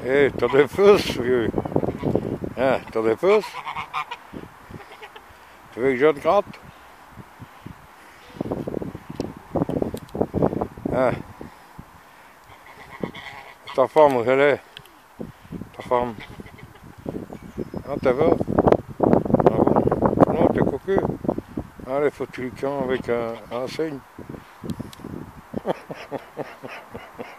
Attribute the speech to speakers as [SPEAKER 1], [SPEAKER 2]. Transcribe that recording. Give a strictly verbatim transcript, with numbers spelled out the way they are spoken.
[SPEAKER 1] Eh, t'as des fausses, vieux. Hein, t'as des fausses? Tu veux que je te gratte? Hein? Ta femme, où elle est? Ta femme? Ah, t'as va? Ah bon? Non, t'es cocu? Allez, faut que tu le camp avec un, un signe.